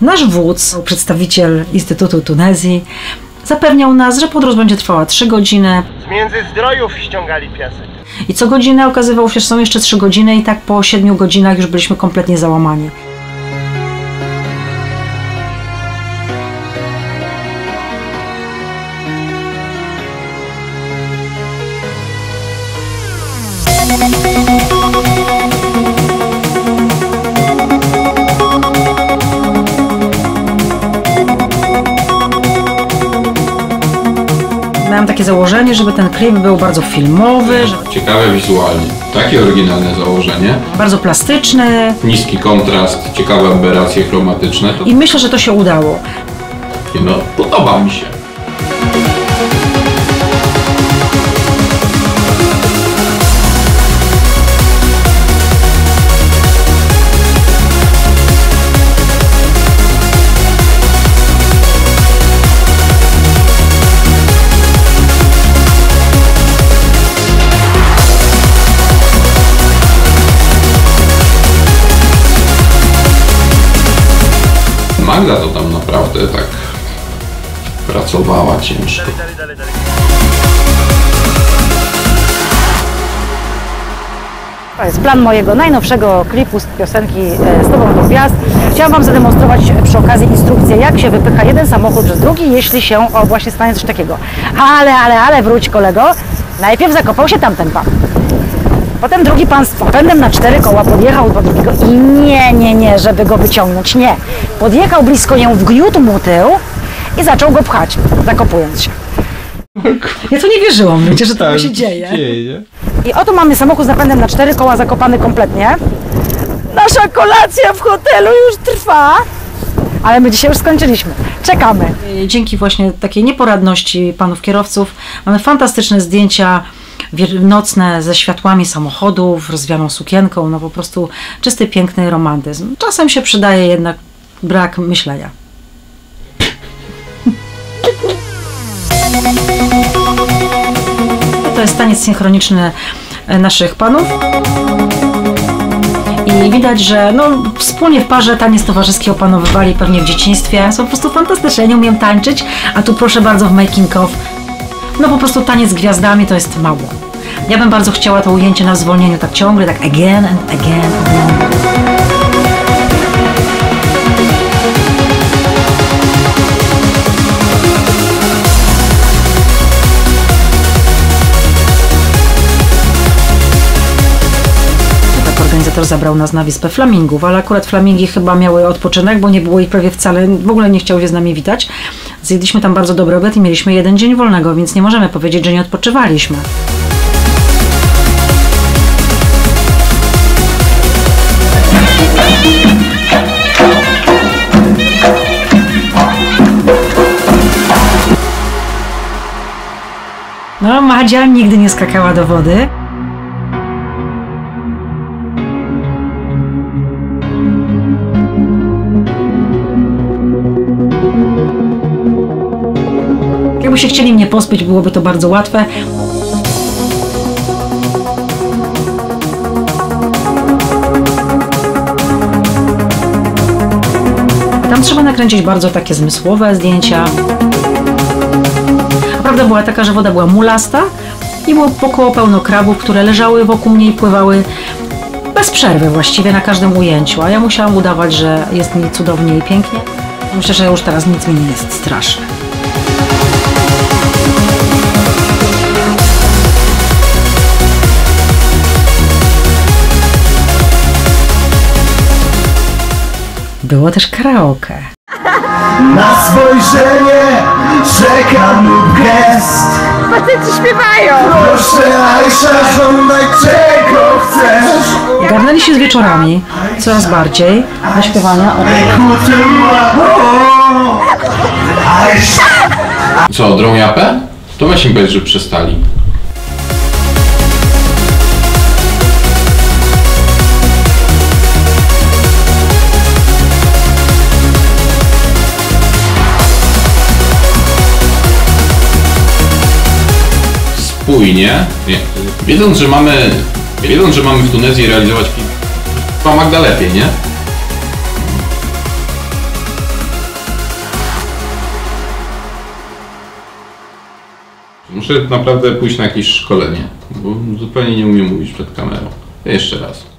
Nasz wódz, przedstawiciel Instytutu Tunezji, zapewniał nas, że podróż będzie trwała 3 godziny. Z Międzyzdrojów ściągali piasek. I co godzinę okazywało się, że są jeszcze 3 godziny i tak po 7 godzinach już byliśmy kompletnie załamani. Miałam takie założenie, żeby ten klip był bardzo filmowy. Ciekawe wizualnie. Takie oryginalne założenie. Bardzo plastyczny. Niski kontrast, ciekawe aberracje chromatyczne. I myślę, że to się udało. No, podoba mi się. Magda to tam naprawdę tak pracowała ciężko. To jest plan mojego najnowszego klipu z piosenki Z Tobą do Gwiazd. Chciałam Wam zademonstrować przy okazji instrukcję, jak się wypycha jeden samochód przez drugi, jeśli się właśnie stanie coś takiego. Ale wróć kolego, najpierw zakopał się tamten pan. Potem drugi pan z popędem na 4 koła podjechał do drugiego i nie, żeby go wyciągnąć, nie. Podjechał blisko nią, wgniótł mu tył i zaczął go pchać, zakopując się. Ja to nie wierzyłam, wiecie, że to się dzieje. I oto mamy samochód z napędem na 4 koła zakopany kompletnie. Nasza kolacja w hotelu już trwa, ale my dzisiaj już skończyliśmy. Czekamy. Dzięki właśnie takiej nieporadności panów kierowców mamy fantastyczne zdjęcia nocne ze światłami samochodów, rozwianą sukienką, no po prostu czysty, piękny romantyzm. Czasem się przydaje jednak brak myślenia. To jest taniec synchroniczny naszych panów i widać, że no, wspólnie w parze taniec towarzyski opanowywali pewnie w dzieciństwie. Są po prostu fantastyczne, ja nie umiem tańczyć, a tu proszę bardzo w making of. No po prostu taniec z gwiazdami to jest mało. Ja bym bardzo chciała to ujęcie na zwolnieniu, tak ciągle, tak again and again and again. Organizator zabrał nas na wyspę flamingów, ale akurat flamingi chyba miały odpoczynek, bo nie było ich prawie wcale, w ogóle nie chciały się z nami witać. Zjedliśmy tam bardzo dobry obiad i mieliśmy 1 dzień wolnego, więc nie możemy powiedzieć, że nie odpoczywaliśmy. No, Madzia nigdy nie skakała do wody. Jakbyście chcieli mnie pospić, byłoby to bardzo łatwe. Tam trzeba nakręcić bardzo takie zmysłowe zdjęcia. A prawda była taka, że woda była mulasta i było około pełno krabów, które leżały wokół mnie i pływały bez przerwy właściwie na każdym ujęciu. A ja musiałam udawać, że jest mi cudownie i pięknie. Myślę, że już teraz nic mi nie jest straszne. Było też karaoke. Na spojrzenie czeka lub gest. Faceci śpiewają! Proszę Aisha, żądaj czego chcesz. Garnęli się z wieczorami coraz bardziej do śpiewania. Co, drą japę? To weź im powiedz, że przestali. Spójnie, wiedząc, że mamy w Tunezji realizować film, to Magda lepiej, nie? Muszę naprawdę pójść na jakieś szkolenie, bo zupełnie nie umiem mówić przed kamerą. Jeszcze raz.